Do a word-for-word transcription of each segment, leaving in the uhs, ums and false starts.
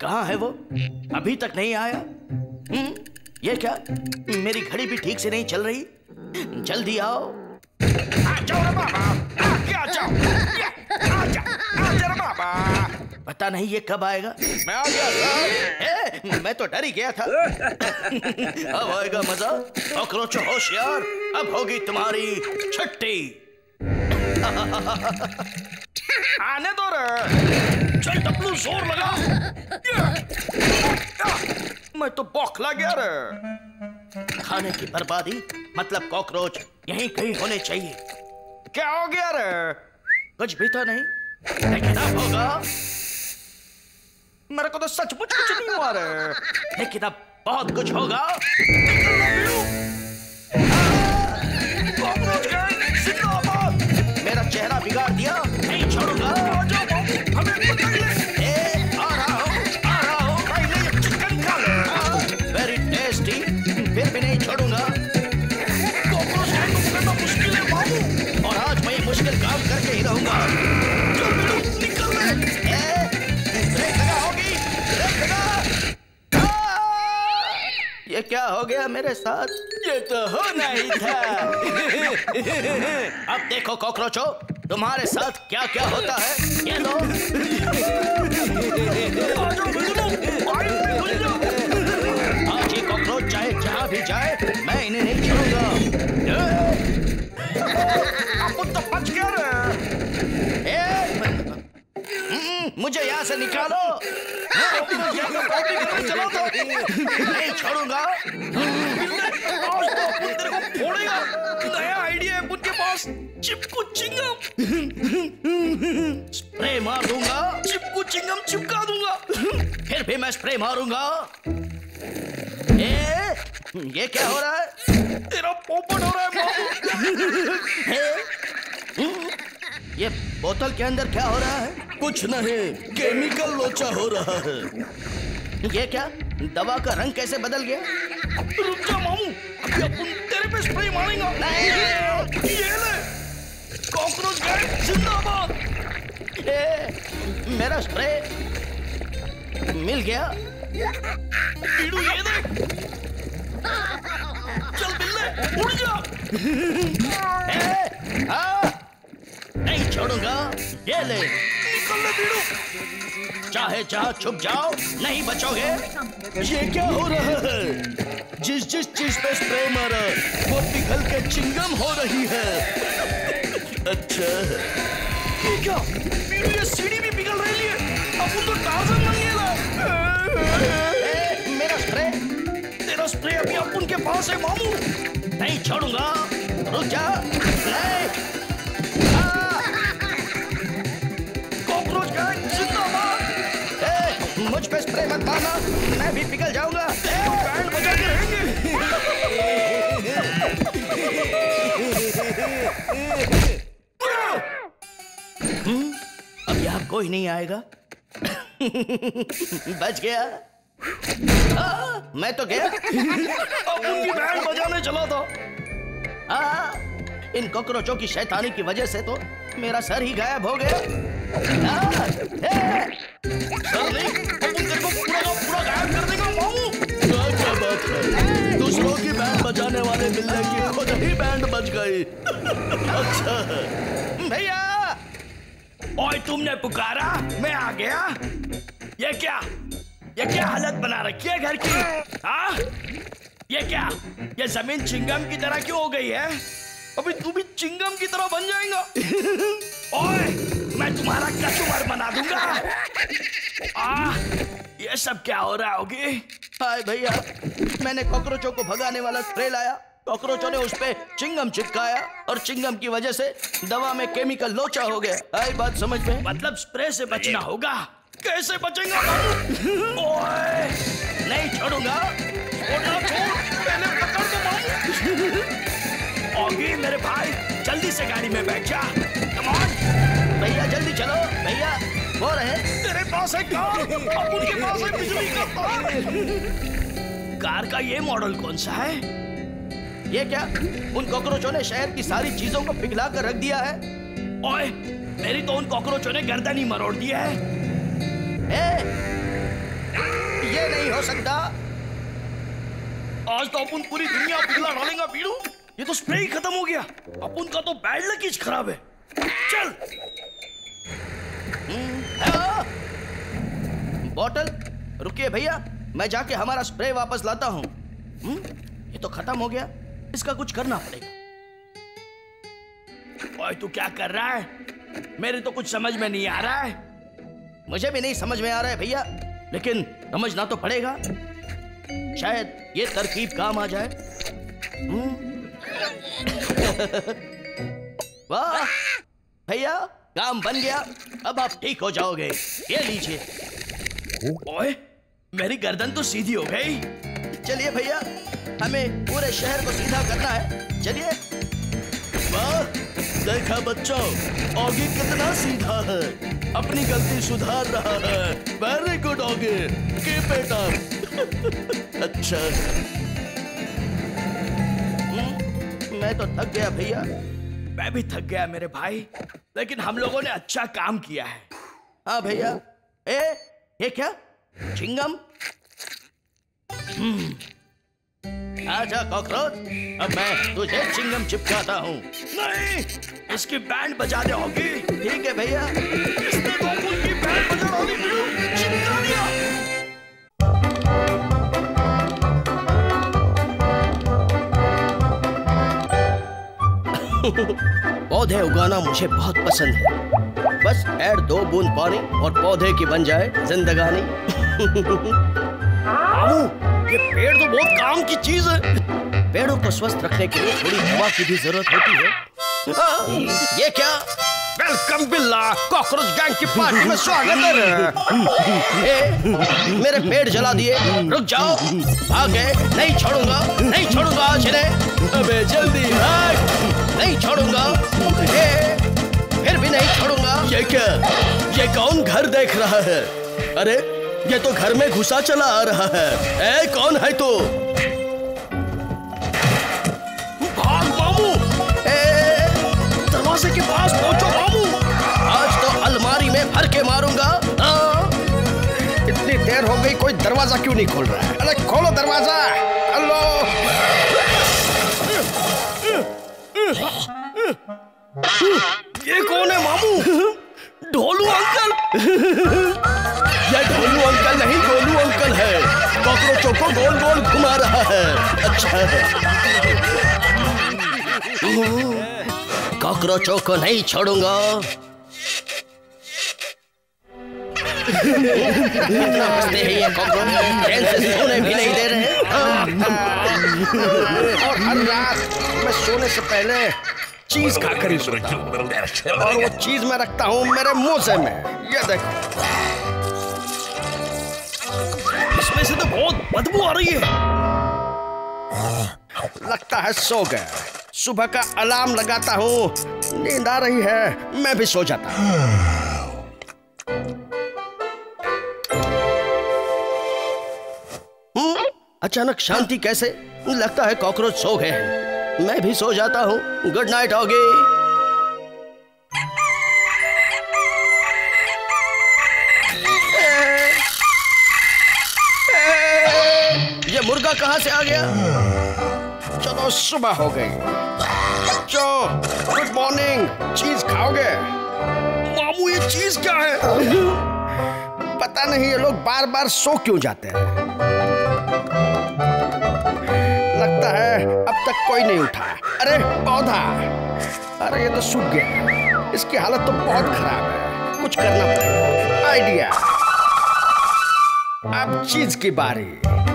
कहाँ है वो? अभी तक नहीं आया। हम्म, ये क्या? मेरी घड़ी भी ठीक से नहीं चल रही। जल्दी आओ। आ जाओ रे बाबा, आगे आ जाओ। आ जा, आ जा रे बाबा। पता नहीं ये कब आएगा। मैं आ गया सर। ए, मैं तो डर ही गया था। अब आएगा मजा। कॉकरोच होशियार, अब होगी तुम्हारी छुट्टी। आने दो रे। चल टपलू, जोर लगा। मैं तो बौखला गया रे। खाने की बर्बादी मतलब कॉकरोच यहीं कहीं होने चाहिए। क्या हो गया रे? कुछ भी तो नहीं, लेकिन अब होगा। मेरे को तो सचमुच कुछ नहीं हुआ रे। लेकिन अब बहुत कुछ होगा। कॉकरोच गैंग जिंदाबाद। मेरा चेहरा बिगाड़ दिया, नहीं छोड़ूंगा। आ जाओ बाबू, हमें पकड़ ले। ए, आ रहा हूँ, आ रहा हूँ। पहले ये चिकन खा ले। वेरी टेस्टी, फिर भी नहीं छोड़ूंगा। कॉकरोच गैंग को पकड़ना मुश्किल है बाबू। और आज मैं ये मुश्किल काम करके ही रहूंगा। चल बिल्लू, निकल रे। ए, ब्रेक लगा होगी, ब्रेक लगा। आ! ये क्या हो गया मेरे साथ? ये तो होना ही था। अब देखो कॉकरोचो, तुम्हारे साथ क्या क्या होता है। ये लो। आ जाओ बिल्लू, पानी में घुल जाओ। आज ये कॉकरोच चाहे जहां भी जाए, मैं इन्हें नहीं छोड़ूंगा। अपन तो बच गया रे। ए, मुझे यहाँ से निकालो। चलो तो। नहीं छोड़ूंगा। आज तो अपन तेरे को फोड़ेगा। नया आइडिया है अपन के पास। चिपकू चिंगम। स्प्रे मार दूंगा। चिपकू चिंगम चिपका दूंगा। फिर भी मैं स्प्रे मारूंगा। ए, ये क्या हो रहा है? तेरा पोपट हो रहा है बाबू। ए, ये बोतल के अंदर क्या हो रहा है? कुछ नहीं, केमिकल लोचा हो रहा है। ये क्या? दवा का रंग कैसे बदल गया? रुक जा मामू, अभी अपन तेरे पे स्प्रे मारेंगे। नहीं। ये ले, कॉकरोच गैंग जिंदाबाद। ए, मेरा स्प्रे मिल गया। पीड़ू ये देख। चल बिल्ले, उड़ जा। ए, आ, नहीं छोड़ूंगा। ये ले। निकल ले पीड़ू। चाहे जहां छुप जाओ, नहीं बचोगे। ये क्या हो रहा है? जिस जिस चीज पे स्प्रे मारा वो पिघल के चिंगम हो रही है। अच्छा, ये क्या? पीड़ू, ये सीढ़ी भी पिघल रही है। अपन तो टार्ज़न बन गया। ए, मेरा स्प्रे। तेरा स्प्रे अभी अपन के पास है मामू। नहीं छोड़ूंगा। रुक जा। नहीं। कॉकरोच गैंग जिंदाबाद। ए, मुझ पे स्प्रे मत मारना, मैं भी पिघल जाऊंगा। बैंड बजा के रहेंगे। हम्म, अब यहाँ कोई नहीं आएगा। बच गया। आ, मैं तो गया। अब उनकी बैंड बजाने चला था। आ, इन कॉकरोचों की शैतानी की वजह से तो मेरा सर ही गायब हो गया। आ, ए, सर नहीं, अपन तेरे को पूरा का पूरा गायब कर देगा मामू। क्या बात है? दूसरों की बैंड बजाने वाले मिलने की खुद ही बैंड बज गई। अच्छा भैया, ओए तुमने पुकारा, मैं आ गया। ये क्या? ये क्या हालत बना रखी है घर की? हाँ? ये क्या? ये जमीन चिंगम की तरह क्यों हो गई है? अभी तू भी चिंगम की तरह बन जाएगा। ओए, मैं तुम्हारा कचुमर बना दूंगा। आ, ये सब क्या हो रहा होगी? हाय भैया, मैंने कॉकरोचों को भगाने वाला स्प्रे लाया। कॉकरोचों ने उस पे चिंगम चिपकाया और चिंगम की वजह से दवा में केमिकल लोचा हो गया। आई बात समझ में? मतलब स्प्रे से बचना होगा। कैसे बचेंगे मामू? ओए, नहीं छोड़ूंगा। छोड़ना छोड़, पहले पकड़ दो मामू। ओगी मेरे भाई, जल्दी से गाड़ी में बैठ जा। कम ऑन भैया, जल्दी चलो। भैया, वो रहे। तेरे पास है कार, अब उनके पास है बिजली का तार। कार का ये मॉडल कौन सा है? ये क्या? उन कॉकरोचों ने शहर की सारी चीजों को पिघला कर रख दिया है। ओए, मेरी तो उन कॉकरोचों ने गर्दन ही मरोड़ दी है। ए, ये नहीं हो सकता। आज तो अपन पूरी दुनिया पिघला डालेंगे बीड़ू। ये तो स्प्रे ही खत्म हो गया। अपन का तो बैड लक ही खराब है। चल। बॉटल रुकिए भैया, मैं जाके हमारा स्प्रे वापस लाता हूँ। ये तो खत्म हो गया, इसका कुछ करना पड़ेगा। ओए तू क्या कर रहा है? मेरे तो कुछ समझ में नहीं आ रहा है। मुझे भी नहीं समझ में आ रहा है भैया, लेकिन समझना तो पड़ेगा। शायद ये तरकीब काम आ जाए। वाह भैया, काम बन गया। अब आप ठीक हो जाओगे। ये लीजिए। ओए मेरी गर्दन तो सीधी हो गई। चलिए भैया, हमें पूरे शहर को सीधा करना है। चलिए। वाह देखा बच्चों, ऑगी कितना सीधा है, अपनी गलती सुधार रहा है। Very good Oggy, keep it up. अच्छा मैं तो थक गया भैया। मैं भी थक गया मेरे भाई, लेकिन हम लोगों ने अच्छा काम किया है। हाँ भैया। ए ये क्या चिंगम? हम्म आजा कॉकरोच, अब मैं तुझे चिंगम चिपकाता हूँ। नहीं, इसकी बैंड बजा दे होगी। ठीक है भैया। इसने तो उनकी बैंड बजा डाली, चिपका दिया। पौधे उगाना मुझे बहुत पसंद है। बस ऐड दो बूंद पानी और पौधे की बन जाए जिंदगानी। मामू, ये पेड़ तो बहुत काम की चीज है। पेड़ों को स्वस्थ रखने के लिए थोड़ी हवा की भी जरूरत होती है। आ, ये क्या? वेलकम बिल्ला, कॉकरोच गैंग की पार्टी में स्वागत है। ए, मेरे पेड़ जला दिए, रुक जाओ। आगे नहीं छोड़ूंगा, नहीं छोड़ूंगा आज इन्हें। अबे जल्दी भाग, नहीं छोड़ूंगा। ए, फिर भी नहीं छोड़ूंगा। ये क्या? ये कौन घर देख रहा है? अरे ये तो घर में घुसा चला आ रहा है। ए कौन है तू? भाग मामू। ए, दरवाजे के पास पहुंचो मामू। आज तो अलमारी में भर के मारूंगा। हाँ? इतनी देर हो गई, कोई दरवाजा क्यों नहीं खोल रहा है? अरे खोलो दरवाजा। हेलो। ये कौन है मामू? ढोलू अंकल। ये ढोलू अंकल नहीं, गोलू अंकल है। कॉकरोचों को गोल गोल घुमा रहा है। अच्छा है। कॉकरोचों को नहीं छोड़ूंगा। इतना हंसते हैं ये कॉकरोच, चैन से सोने भी नहीं दे रहे। और हर रात मैं सोने से पहले चीज खाकर ही सोता हूं। और वो चीज मैं रखता हूं मेरे मोजे में। ये देखो, इसमें से तो बहुत बदबू आ रही है। लगता है सो गए। सुबह का अलार्म लगाता हूँ, नींद आ रही है, मैं भी सो जाता हूँ। अचानक शांति कैसे? लगता है कॉकरोच सो गए हैं। मैं भी सो जाता हूँ। Good night Oggy. ये मुर्गा कहाँ से आ गया? चलो सुबह हो गई। बच्चों गुड मॉर्निंग। चीज खाओगे? मामू ये चीज क्या है? पता नहीं ये लोग बार बार सो क्यों जाते हैं। लगता है अब तक कोई नहीं उठा। अरे पौधा, अरे ये तो सूख गया। इसकी हालत तो बहुत खराब है। कुछ करना पड़ेगा। आइडिया। अब चीज की बारी।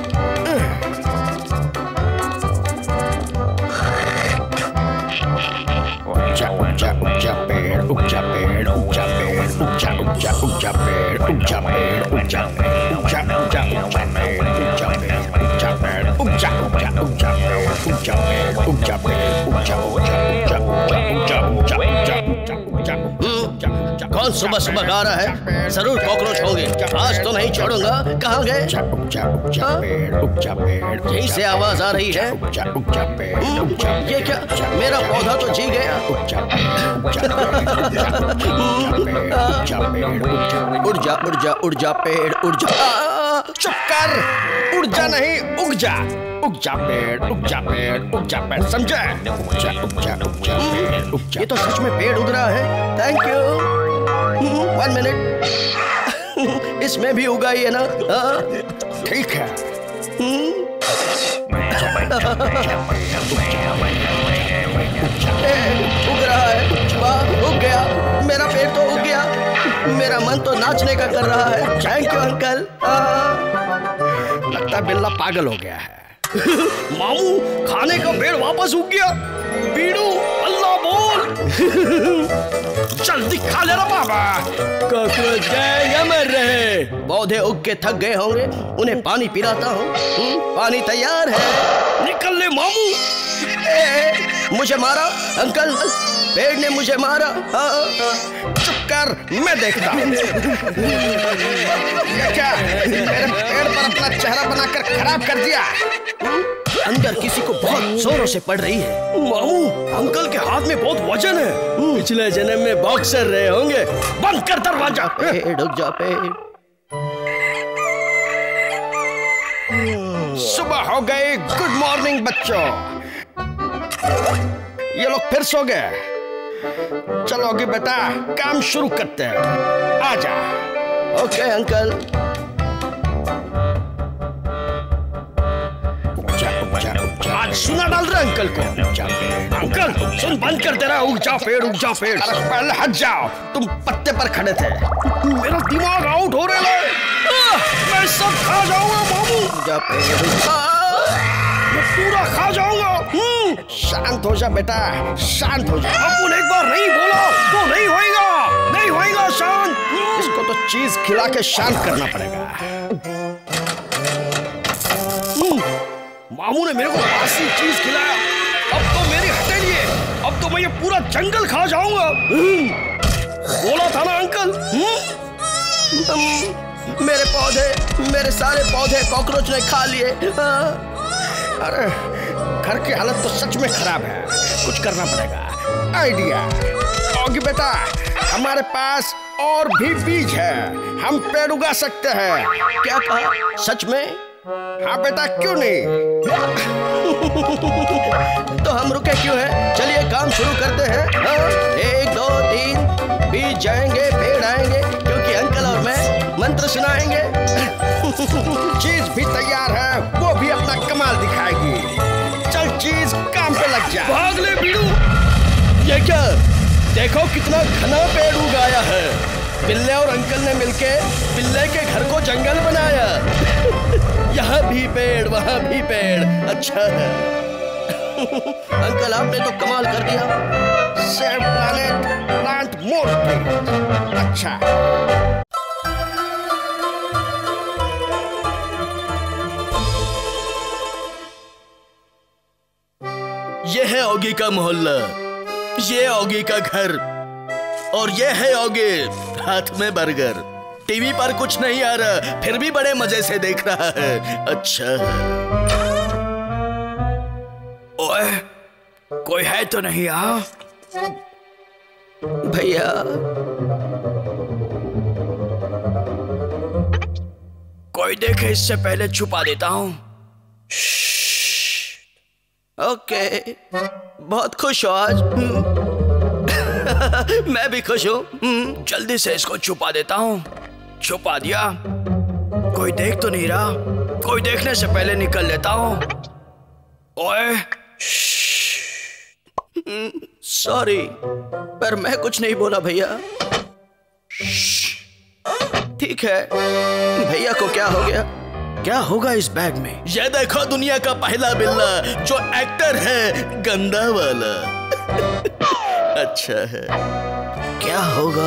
ऊंचा ऊंचा ऊंचा पेड़, ऊंचा पेड़, ऊंचा पेड़, ऊंचा ऊंचा ऊंचा पेड़, ऊंचा पेड़, ऊंचा पेड़, ऊंचा ऊंचा ऊंचा पेड़, ऊंचा पेड़, ऊंचा पेड़, ऊंचा ऊंचा ऊंचा पेड़, ऊंचा पेड़, ऊंचा पेड़, ऊंचा ऊंचा ऊंचा ऊंचा ऊंचा ऊंचा ऊंचा ऊंचा। कौन सुबह सुबह गा रहा है? जरूर कॉकरोच होंगे। आज तो नहीं छोड़ूंगा। कहाँ गए? ऊंचा ऊंचा पेड़, ऊंचा पेड़, यहीं से आवाज आ रही है। ऊंचा ऊंचा पेड़, ऊंचा। ये क्या? मेरा पौधा तो जी गया। ऊंचा पेड़, उड़ जा उड़ जा उड़ जा पेड़, उड़ जा। चुप कर, उड़ जा नहीं, उग जा। उग जा पेड़, उग जा पेड़, उग जा पेड़, समझे? उग जा, उग जा, उग जा पेड़, उग जा। ये तो सच में पेड़ उग रहा है। Thank you. One minute. इसमें भी उगा ही है ना? ठीक है। उग रहा है, वाह, उग गया, मेरा पेड़ तो उग गया। मेरा मन तो नाचने का कर रहा है। Thank you uncle. लगता है बिल्ला पागल हो गया है। मामू, खाने का पेड़ वापस उग गया। बीड़ू, अल्लाह बोल। जल्दी खा लेना बाबा। कॉकरोच गए या मर रहे? पौधे उग के थक गए होंगे, उन्हें पानी पिलाता हूँ। पानी तैयार है। निकल ले मामू। ए, मुझे मारा अंकल, पेड़ ने मुझे मारा। चुप कर, मैं देखता हूँ। क्या मेरे पेड़ पर अपना चेहरा बनाकर खराब कर दिया? अंदर किसी को बहुत जोरों से पड़ रही है। मामू, अंकल के हाथ में बहुत वजन है। पिछले जन्म में बॉक्सर रहे होंगे। बंद कर दरवाजा। पेड़ उग जा पेड़। सुबह हो गई। गुड मॉर्निंग बच्चों। ये लोग फिर सो गए। चलोगे बेटा, काम शुरू करते हैं। आजा। Okay uncle. आज सुना डाल रहे अंकल को। अंकल सुन, बंद कर दे रहा। उग जा पेड़, उग जा पेड़। अरे पहले हट जाओ, तुम पत्ते पर खड़े थे। मेरा दिमाग आउट हो रहा है। मैं सब खा जाऊंगा मामू। जा पेड़, मैं पूरा खा जाऊंगा। शांत हो जा बेटा, शांत हो जा। अपुन एक बार नहीं बोला तो नहीं होएगा, नहीं होएगा शांत। इसको तो चीज खिला के शांत करना पड़ेगा। मामू ने मेरे को बासी चीज खिलाया, अब तो मेरी हथेली है। अब तो मैं ये पूरा जंगल खा जाऊंगा। बोला था ना अंकल। मेरे पौधे, मेरे सारे पौधे कॉकरोच ने खा लिए। अरे घर की हालत तो सच में खराब है। कुछ करना पड़ेगा। आइडिया। ऑगी बेटा, हमारे पास और भी बीज है, हम पेड़ उगा सकते हैं। क्या कहा? सच में? हाँ बेटा, क्यों नहीं? तो हम रुके क्यों हैं? चलिए काम शुरू करते हैं। हाँ? एक दो तीन, बीज जाएंगे, पेड़ आएंगे, क्योंकि अंकल और मैं मंत्र सुनाएंगे। चीज भी तैयार है, वो भी अपना कमाल दिखाएगी। चल चीज, काम पे लग जा। भाग ले बीड़ू। ये क्या? देखो कितना घना पेड़ उगाया है। बिल्ले और अंकल ने मिलके बिल्ले के घर को जंगल बनाया। यहाँ भी पेड़, वहाँ भी पेड़। अच्छा है। अंकल आपने तो कमाल कर दिया। Save planet, plant more trees. अच्छा। ये है ऑगी का मोहल्ला, ये ऑगी का घर, और ये है ऑगी हाथ में बर्गर। टीवी पर कुछ नहीं आ रहा, फिर भी बड़े मजे से देख रहा है। अच्छा है। ओए, कोई है तो नहीं? आ भैया, कोई देखे इससे पहले छुपा देता हूं। ओके, बहुत खुश हो आज। मैं भी खुश हूँ। जल्दी से इसको छुपा देता हूँ। छुपा दिया। कोई देख तो नहीं रहा, कोई देखने से पहले निकल लेता हूँ। ओए, सॉरी, पर मैं कुछ नहीं बोला भैया। ठीक है, भैया को क्या हो गया? क्या होगा इस बैग में? ये देखो, दुनिया का पहला बिल्ला जो एक्टर है, गंदा वाला। अच्छा है। क्या होगा?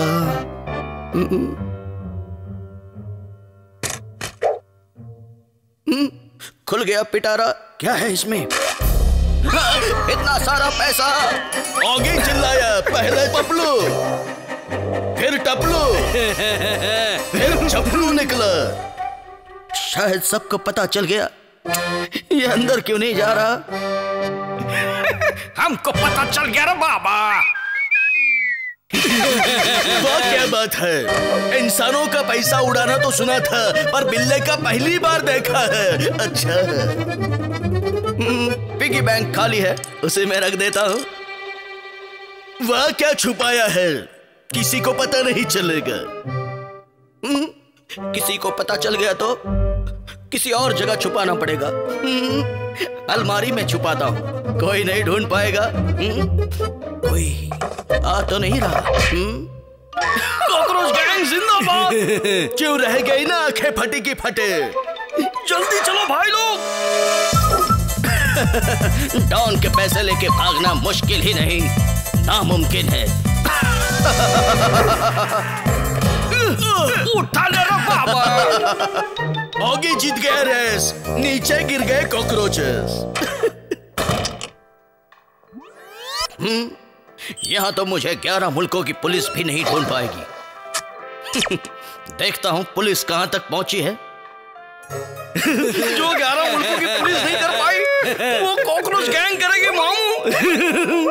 खुल गया पिटारा। क्या है इसमें? इतना सारा पैसा। ऑगी चिल्लाया, पहले पपलू, फिर टपलू, फिर चपलू निकला। शायद सबको पता चल गया। ये अंदर क्यों नहीं जा रहा? हमको पता चल गया रे बाबा। वाह क्या बात है, इंसानों का पैसा उड़ाना तो सुना था पर बिल्ले का पहली बार देखा है। अच्छा पिगी बैंक खाली है, उसे मैं रख देता हूँ। वाह क्या छुपाया है, किसी को पता नहीं चलेगा। किसी को पता चल गया तो किसी और जगह छुपाना पड़ेगा। अलमारी में छुपाता हूँ, कोई नहीं ढूंढ पाएगा। कोई आ तो नहीं रहा। कॉकरोच गैंग जिंदाबाद। क्यों रह गई ना आंखें फटी की फटे। जल्दी चलो भाई लोग। डॉन के पैसे लेके भागना मुश्किल ही नहीं, नामुमकिन है। उठा ले रे बाबा। ऑगी जीत गए रेस, नीचे गिर गए कॉकरोचेस। हम्म यहाँ तो मुझे ग्यारह मुल्कों की पुलिस भी नहीं ढूंढ पाएगी। देखता हूँ पुलिस कहाँ तक पहुंची है। जो ग्यारह मुल्कों की पुलिस नहीं कर पाई वो कॉकरोच गैंग करेगी मामू।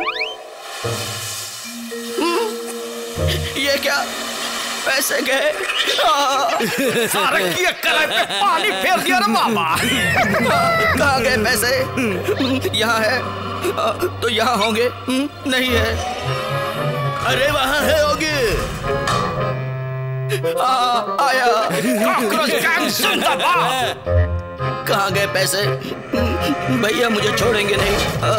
ये क्या, पैसे गए। सारे की अक्कल पे पानी फेर दिया रे बाबा। कहाँ गए पैसे? यहाँ है तो यहाँ होंगे, नहीं है। अरे वहाँ है होगे। आ, आया। कॉकरोच गैंग जिंदाबाद। कहाँ गए पैसे? भैया मुझे छोड़ेंगे नहीं। आ,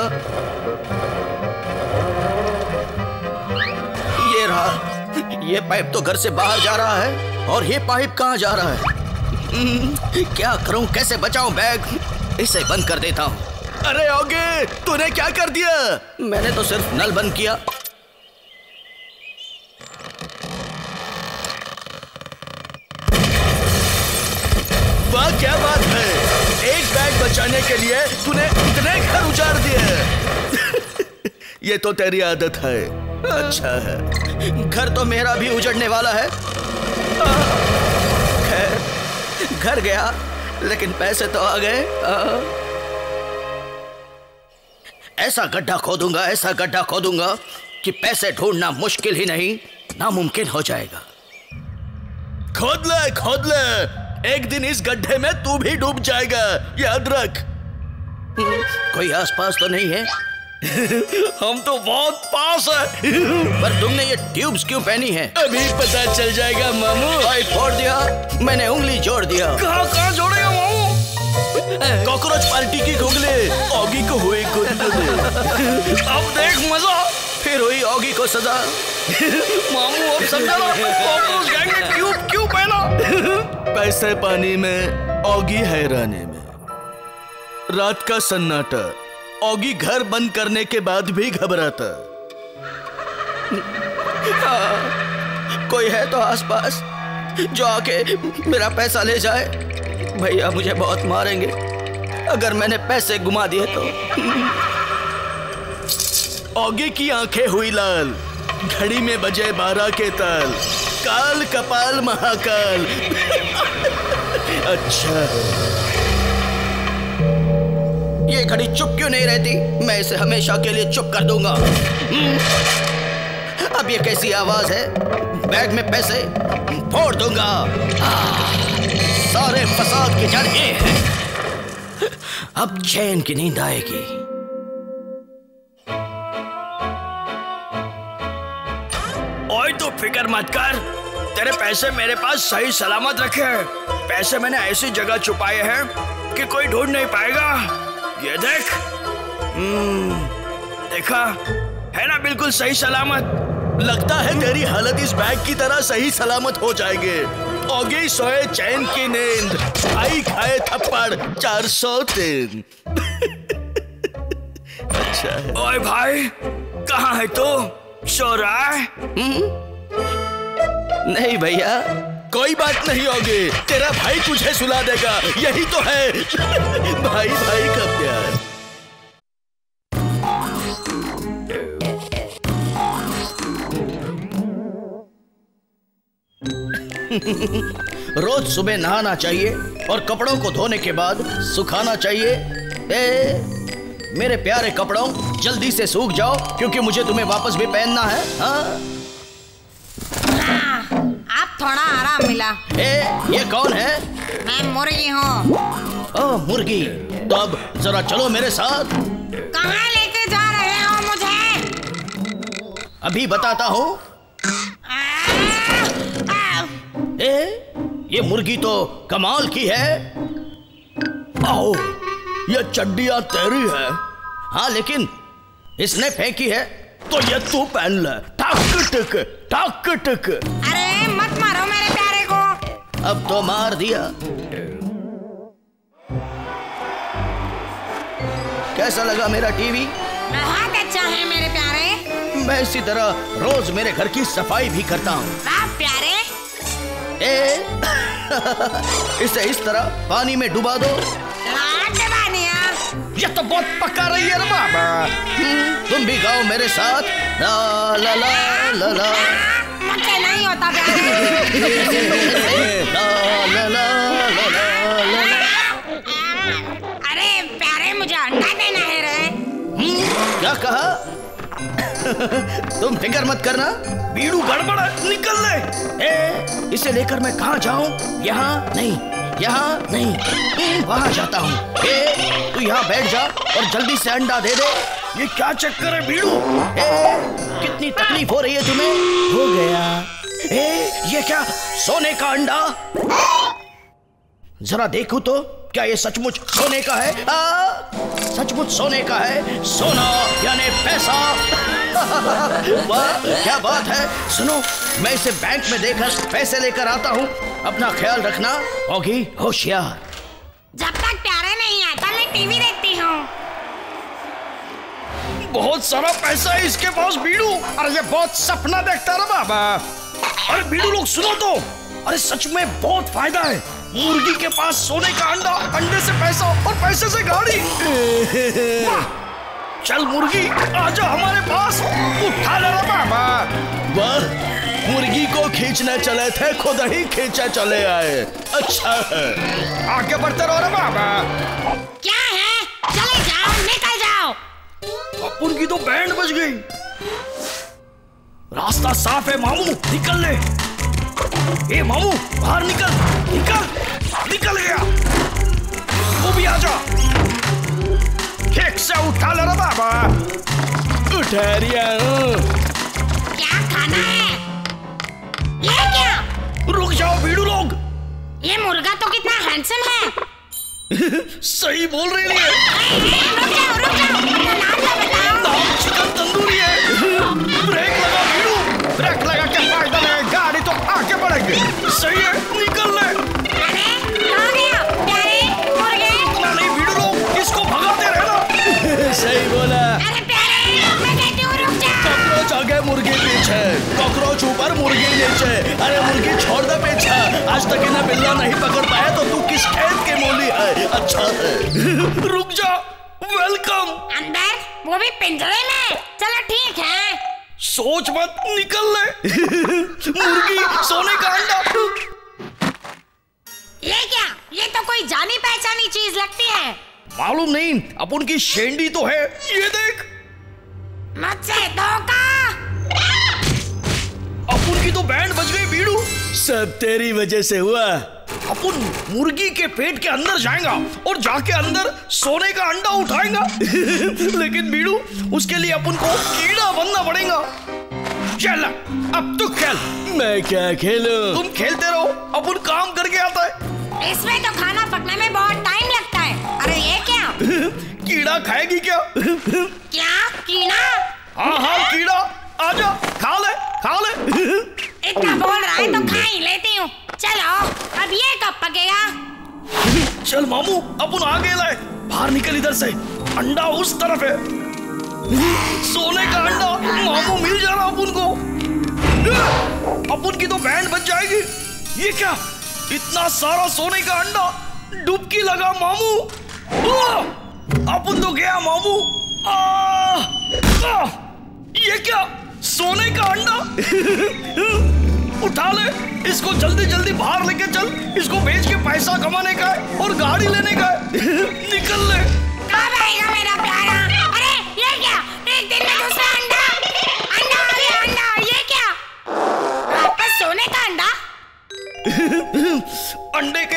ये रहा। ये पाइप तो घर से बाहर जा रहा है और ये पाइप कहाँ जा रहा है? क्या करूं, कैसे बचाऊं बैग? इसे बंद कर देता हूं। अरे ओगे, तूने क्या कर दिया? मैंने तो सिर्फ नल बंद किया। वाह क्या बात है, एक बैग बचाने के लिए तूने इतने घर उजाड़ दिए। ये तो तेरी आदत है। अच्छा है, घर तो मेरा भी उजड़ने वाला है। खैर घर गया लेकिन पैसे तो आ गए। ऐसा गड्ढा खोदूंगा, ऐसा गड्ढा खोदूंगा कि पैसे ढूंढना मुश्किल ही नहीं, नामुमकिन हो जाएगा। खोद ले खोद ले, एक दिन इस गड्ढे में तू भी डूब जाएगा, याद रख। कोई आसपास तो नहीं है? हम तो बहुत पास है। पर तुमने ये ट्यूब्स क्यों पहनी है? अभी पता चल जाएगा मामू। भाई फोड़ दिया, मैंने उंगली जोड़ दिया। कहाँ कहाँ जोड़ेगा मामू? कॉकरोच पार्टी की घुगले, ऑगी को हुई गुदगुदे। अब देख मजा। फिर हुई ऑगी को सजा। मामू अब समझा ना, कॉकरोच गैंग ने ट्यूब क्यों पहना? पैसे पानी में, ऑगी हैरानी में। रात का सन्नाटा, ऑगी घर बंद करने के बाद भी घबराता। कोई है तो आसपास जो आके मेरा पैसा ले जाए। भैया मुझे बहुत मारेंगे अगर मैंने पैसे गुमा दिए तो। ऑगी की आंखें हुई लाल, घड़ी में बजे बारह के ताल। काल कपाल महाकाल। अच्छा ये घड़ी चुप क्यों नहीं रहती? मैं इसे हमेशा के लिए चुप कर दूंगा। अब ये कैसी आवाज है? बैग में पैसे फोड़ दूंगा। सारे फसाद की जड़ ये है। अब चैन की नींद आएगी। ओए तो फिक्र मत कर, तेरे पैसे मेरे पास सही सलामत रखे हैं। पैसे मैंने ऐसी जगह छुपाए हैं कि कोई ढूंढ नहीं पाएगा। ये देख। हम्म, देखा है ना, बिल्कुल सही सलामत। लगता है तेरी हालत इस बैग की तरह सही सलामत हो जाएंगे। ऑगी सोए चैन की नींद, आई खाए थप्पड़ चार सौ तीन। अच्छा है। ओए भाई कहाँ है तू? सो रहा है? नहीं भैया कोई बात नहीं होगी, तेरा भाई तुझे सुला देगा, यही तो है भाई भाई का प्यार। रोज सुबह नहाना चाहिए और कपड़ों को धोने के बाद सुखाना चाहिए। ए, मेरे प्यारे कपड़ों जल्दी से सूख जाओ क्योंकि मुझे तुम्हें वापस भी पहनना है। हाँ थोड़ा आराम मिला। ए, ये कौन है? मैं मुर्गी हूँ। ओह मुर्गी, तो अब जरा चलो मेरे साथ। कहाँ लेके जा रहे हो मुझे? अभी बताता हूँ। ए, ये मुर्गी तो कमाल की है। आओ, ये चड्डियाँ तेरी है। हाँ लेकिन इसने फेंकी है तो ये तू पहन ले। टक टक टक टक। अरे मत मारो मेरे प्यारे को। अब तो मार दिया। कैसा लगा मेरा टीवी? बहुत अच्छा है मेरे प्यारे। मैं इसी तरह रोज मेरे घर की सफाई भी करता हूँ। आप प्यारे। ए, इसे इस तरह पानी में डुबा दो। ये तो बहुत पका रही है रे बाबा। तुम भी गाओ मेरे साथ। ला ला ला ला ला। मुझसे नहीं होता प्यारे। ला ला ला ला ला ला। अरे प्यारे मुझे अंडा देना है रे। क्या कहा? तुम फिक्र मत करना, बीड़ू गड़बड़ है, निकल ले। ए, इसे लेकर मैं कहाँ जाऊँ? यहाँ नहीं, यहाँ नहीं, वहाँ जाता हूँ। ए, तू यहाँ बैठ जा और जल्दी से अंडा दे दे। ये क्या चक्कर है बीड़ू? ए, कितनी तकलीफ हो रही है तुम्हें? हो गया। ए, ये क्या सोने का अंडा? जरा देखो तो, क्या ये सचमुच सोने का है? आ, सचमुच सोने का है। सोना यानी पैसा। वाह क्या बात है। सुनो, मैं इसे बैंक में देकर पैसे लेकर आता हूँ। अपना ख्याल रखना, होगी होशियार। जब तक प्यारे नहीं आता मैं टीवी देखती हूँ। बहुत सारा पैसा है इसके पास बीड़ू। अरे ये बहुत सपना देखता है बाबा। अरे बीड़ू लोग सुनो तो, अरे सच में बहुत फायदा है। मुर्गी के पास सोने का अंडा, अंडे से पैसा और पैसे से गाड़ी। चल मुर्गी आजा हमारे पास, उठा ले बाबा। वाह, मुर्गी को खींचने चले थे, खुद ही खींचे चले आए। अच्छा है, आगे बढ़ते रहो रे बाबा। क्या है? चले जाओ, निकल जाओ। अब मुर्गी तो बैंड बज गई। रास्ता साफ है मामू, निकल ले। ए मामू बाहर निकल, निकल, निकल गया। वो भी आजा। ठीक से उठा ले रे बाबा। उठा रिया। क्या खाना है? ये क्या? रुक जाओ बीड़ू लोग। ये मुर्गा तो कितना हैंडसम है। सही बोल रही है। रुक जाओ, रुक जाओ, अपना नाम तो बताओ। नाम चिकन तंदूरी है। ब्रेक लगा बीड़ू, ब्रेक लगा के फायदा नहीं, गाड़ी तो आगे बढ़ेगी। सही है, निकल ले। अरे कहाँ गया प्यारे मुर्गे? इतना नहीं बीड़ू लोग, इसको भगाते रहना। सही बोला। अरे प्यारे मैं कहती हूँ रुक जा। कॉकरोच आगे मुर्गी पीछे, कॉकरोच ऊपर मुर्गी नीचे। अरे मुर्गी छोड़ दे पीछा, आज तक इन्हें बिल्ला नहीं पकड़ पाया तो तू किस खेत के मूली है? अच्छा है। रुक जा, वेलकम। अंदर, वो भी पिंजरे में। चलो ठीक है। सोच मत, निकल ले। मुर्गी सोने का अंडा। ये क्या? ये तो कोई जानी पहचानी चीज लगती है। मालूम नहीं, अपन की शेंडी तो है। ये देख, मुझसे धोखा। अपन की तो बैंड बज गई बीड़ू। सब तेरी वजह से हुआ। अपन मुर्गी के पेट के अंदर जाएगा और जाके अंदर सोने का अंडा उठाएगा। लेकिन बीड़ू, उसके लिए अपन को कीड़ा बनना पड़ेगा। चल अब तू खेल। मैं क्या खेलूं? तुम खेलते रहो, अपन काम करके आता है। इसमें तो खाना पकने में बहुत टाइम लगता है। अरे ये क्या? कीड़ा खाएगी क्या? क्या कीड़ा? हाँ हाँ कीड़ा, आजा खा ले, खा ले। इतना बोल रहा है तो खा ही लेती हूँ। चलो अब ये कब पकेगा? चल मामू, अपन आगे लाए। बाहर निकल इधर से, अंडा उस तरफ है। सोने का अंडा मामू मिल जा रहा अपन को। अपन की तो बैंड बच जाएगी। ये क्या, इतना सारा सोने का अंडा? डुबकी लगा मामू। अपन तो गया मामू। आ, आ, ये क्या, सोने का अंडा? उठा ले इसको, जल्दी जल्दी बाहर लेके चल। इसको बेच के पैसा कमाने का है और गाड़ी लेने का है। निकल ले। कब आएगा मेरा प्यारा? अरे ये क्या, एक दिन में दूसरा अंडा? अंडा आ गया, अंडा। ये क्या, वापस सोने का अंडा?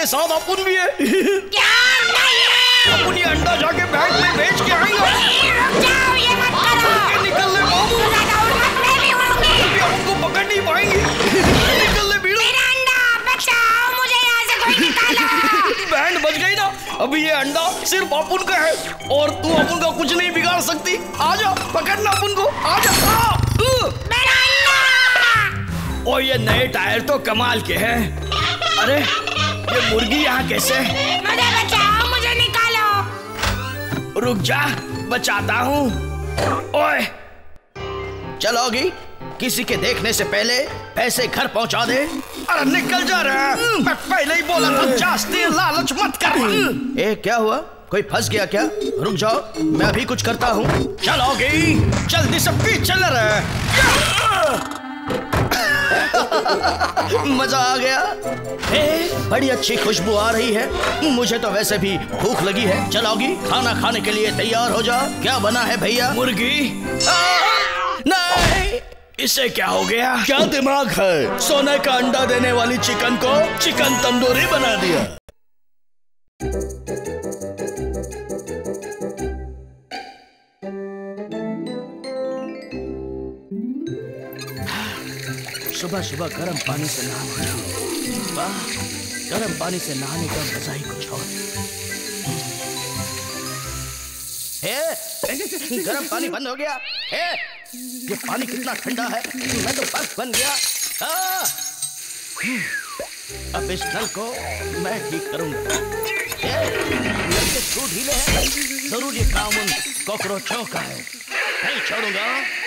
साथ अपन भी है। क्या नहीं? अपन ये अंडा जाके बैंक में बेच के आएंगे। रुक जाओ, ये मत करो। निकल ले मामू, ज्यादा उड़मत मैं भी उड़ूंगी। हमको पकड़ नहीं पाएंगी। निकल ले बीड़ू। मेरा अंडा बचाओ, मुझे यहाँ से कोई निकालो। बैंड बच गई ना। अभी ये अंडा सिर्फ अपन का है और तू अपन का कुछ नहीं बिगाड़ सकती। आजा, पकड़ना अपन को। आजा। मेरा अंडा। और ये नए टायर तो कमाल के हैं। अरे ये मुर्गी यहाँ कैसे? मुझे बचाओ, मुझे निकालो। रुक जा, बचाता हूँ। ओए, चलोगी? किसी के देखने से पहले पैसे घर पहुंचा दे। अरे निकल जा रहा है। मैं पहले ही बोला था, जास्ती लालच मत कर। ए, क्या हुआ? कोई फंस गया क्या? रुक जाओ, मैं अभी कुछ करता हूँ। चलोगी? जल्दी से पीछे चल रहा है। मजा आ गया। ए, बड़ी अच्छी खुशबू आ रही है। मुझे तो वैसे भी भूख लगी है। चलोगी? खाना खाने के लिए तैयार हो जा। क्या बना है भैया? मुर्गी? नहीं, इसे क्या हो गया? क्या दिमाग है? सोने का अंडा देने वाली चिकन को चिकन तंदूरी बना दिया। सुबह सुबह गर्म पानी से नहाना, वाह, गर्म पानी से नहाने का मजा ही कुछ और। ए, गर्म पानी बंद हो गया। ए, ये पानी कितना ठंडा है, मैं तो बर्फ बन गया। आ! अब इस नल को मैं ठीक करूंगा। नल के स्क्रू ढीले हैं, जरूर ये काम उन कॉकरोचों का है। नहीं छोड़ूंगा।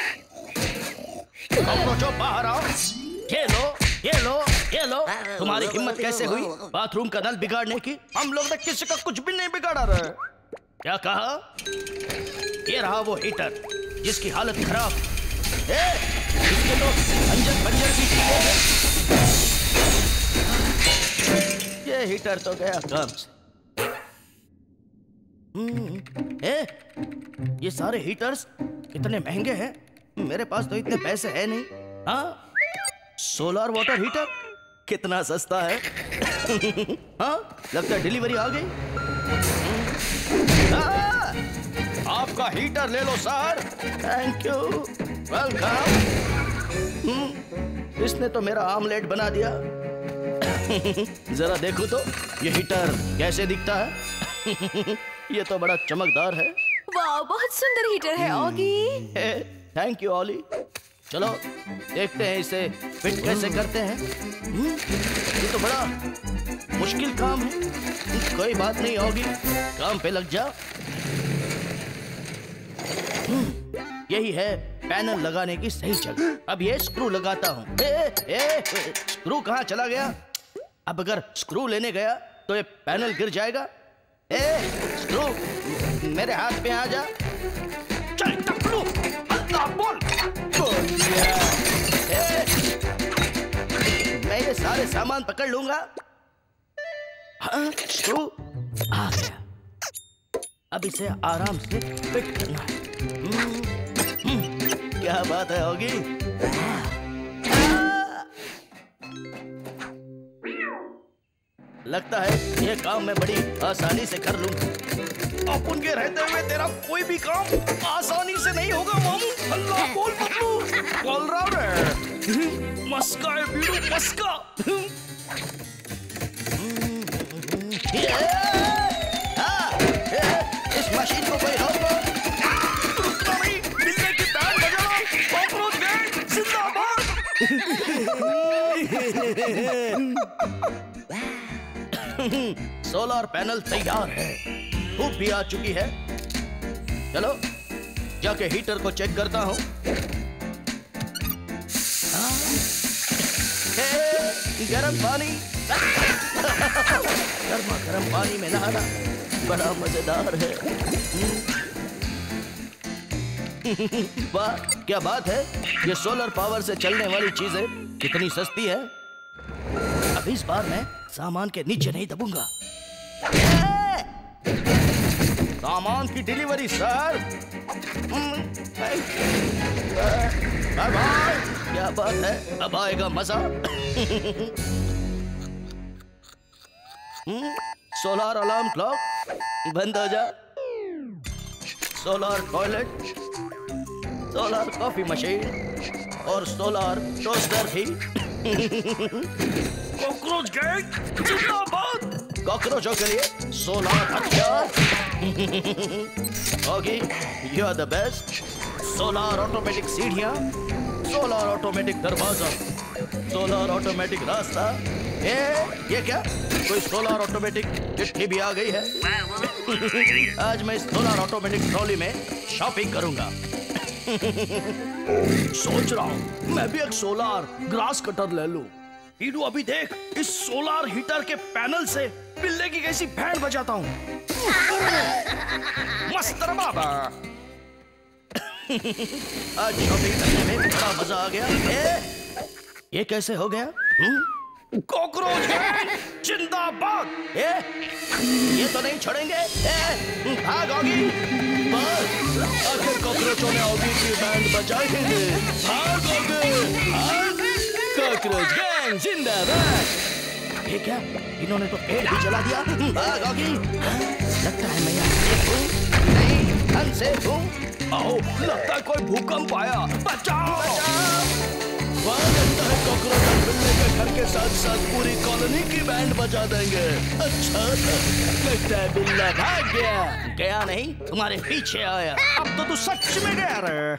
कॉकरोचों बाहर आओ। ये लो, ये लो, ये लो। तुम्हारी हिम्मत कैसे हुई बाथरूम का नल बिगाड़ने की? हम लोग ने किसी का कुछ भी नहीं बिगाड़ा रहे। क्या कहा? ये रहा वो हीटर जिसकी हालत खराब। ए, इसके तो अंजन बंजर भी चीजें हैं। ये हीटर तो गया काम से। ए, ये सारे हीटर्स इतने महंगे हैं, मेरे पास तो इतने पैसे है नहीं। हाँ, सोलर वाटर हीटर कितना सस्ता है। हाँ, लगता है डिलीवरी आ गई। हाँ, आपका हीटर ले लो सर। Thank you, welcome. इसने तो मेरा आमलेट बना दिया। जरा देखो तो ये हीटर कैसे दिखता है। ये तो बड़ा चमकदार है। वाह, बहुत सुंदर हीटर है ऑगी। थैंक यू ऑली। चलो देखते हैं इसे फिट कैसे करते हैं। ये तो बड़ा मुश्किल काम है। कोई बात नहीं होगी, काम पे लग जा। यही है पैनल लगाने की सही जगह। अब ये स्क्रू लगाता हूँ। ए, ए, स्क्रू कहाँ चला गया? अब अगर स्क्रू लेने गया तो ये पैनल गिर जाएगा। ए, स्क्रू मेरे हाथ पे आ जा। चल टपलू, अल्लाह बोल। ए, मैं ये सारे सामान पकड़ लूंगा। हाँ, स्क्रू आ गया। अब इसे आराम से फिट करना है। हम्म, हम्म, क्या बात है होगी? लगता है ये काम मैं बड़ी आसानी से कर लूंगा। अपन के रहते हुए तेरा कोई भी काम आसानी से नहीं होगा मामू। अल्लाह बोल पतलू। बोल रहा है मस्का है बीड़ू, मस्का। इस मशीन को कोई रोको। रुकना नहीं, बिल्ले की बैंड बजाना। कॉकरोच बैंड जिंदाबाद। सोलर पैनल तैयार है, धूप भी आ चुकी है। चलो जाके हीटर को चेक करता हूँ। गरम पानी। गर्मा गर्म पानी में नहाना बड़ा मजेदार है। वाह, क्या बात है। ये सोलर पावर से चलने वाली चीजें कितनी सस्ती है। अब इस बार मैं सामान के नीचे नहीं दबूंगा। सामान की डिलीवरी सर। Bye bye. क्या बात है, अब आएगा मजा। सोलर अलार्म क्लॉक बंद हो जा, solar toilet, solar coffee machine और सोलर टोस्टर भी। कॉकरोच गैंग जिंदाबाद। कॉकरोचों के लिए सोलर हथियार। Oggy, you are the best. Solar automatic सीढ़ियां, सोलर ऑटोमेटिक दरवाजा, सोलर ऑटोमेटिक रास्ता। ए, ये क्या? कोई सोलर ऑटोमेटिक चिट्ठी भी आ गई है। आज मैं इस सोलर ऑटोमेटिक ट्रॉली में शॉपिंग करूंगा। सोच रहा हूँ मैं भी एक सोलर ग्रास कटर ले लूं। ईडू अभी देख, इस सोलर हीटर के पैनल से बिल्ले की कैसी बैंड बजाता हूँ। मस्त रे बाबा। आज शॉपिंग करने में बड़ा मजा आ गया। ए, ये कैसे हो गया? कॉकरोच गैंग जिंदाबाद। ए, ये तो नहीं छोड़ेंगे। ए, भाग ऑगी। बस, आखिर कॉकरोचों ने ऑगी की बैंड बजाई है। भाग ऑगी, भाग। कॉकरोच गैंग जिंदाबाद। ये क्या? इन्होंने तो पेड़ भी जला दिया। भाग ऑगी। लगता है मैं यहाँ सेफ हूँ। नहीं, अनसेफ हूँ। आओ, लगता है कोई भूकंप आया। बचाओ, बचाओ। वहाँ लगता है कॉकरोच और बिल्ले के घर के साथ साथ पूरी कॉलोनी की बैंड बजा देंगे। अच्छा, लगता है बिल्ला भाग गया। गया नहीं, तुम्हारे पीछे आया। अब तो तू सच में गया रे।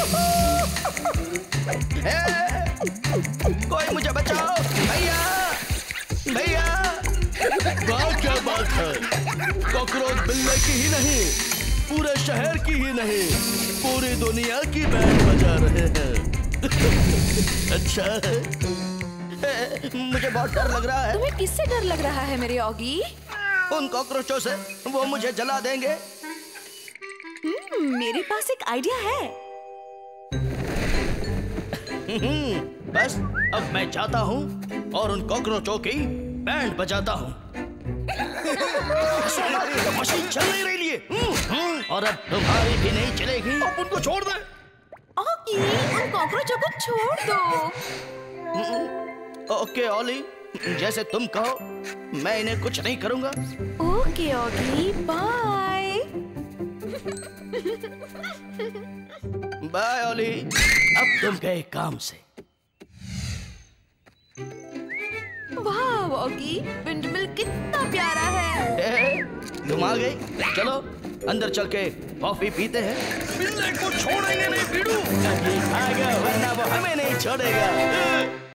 कोई मुझे बचाओ, भैया, भैया। बात क्या बात है? कॉकरोच बिल्ले की ही नहीं, पूरे शहर की ही नहीं, पूरी दुनिया की बैंड बजा रहे हैं। अच्छा है। मुझे बहुत डर लग रहा है। तुम्हें किससे डर लग रहा है मेरे ऑगी? उन कॉकरोचों से, वो मुझे जला देंगे। हम्म, मेरे पास एक आइडिया है। बस अब मैं जाता हूँ और उन कॉकरोचों की बैंड बजाता हूँ। मशीन चल नहीं रही है। और अब तुम्हारी भी नहीं चलेगी। अब उनको छोड़ दे। ऑगी, उन कॉकरोचों को छोड़ दो। ओके ऑली, जैसे तुम कहो, मैं इन्हें कुछ नहीं करूंगा। Okay Oggy, bye. Bye Olly, अब तुम गए काम से। वाह ऑगी, विंडमिल कितना प्यारा है। ए, तुम आ गई, चलो अंदर चल के कॉफी पीते हैं। बिल्ले को छोड़ेंगे नहीं बीडू। अभी भागो, वरना वो हमें नहीं छोड़ेगा।